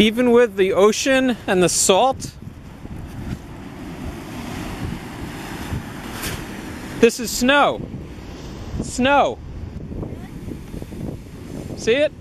Even with the ocean and the salt, this is snow. Snow. See it?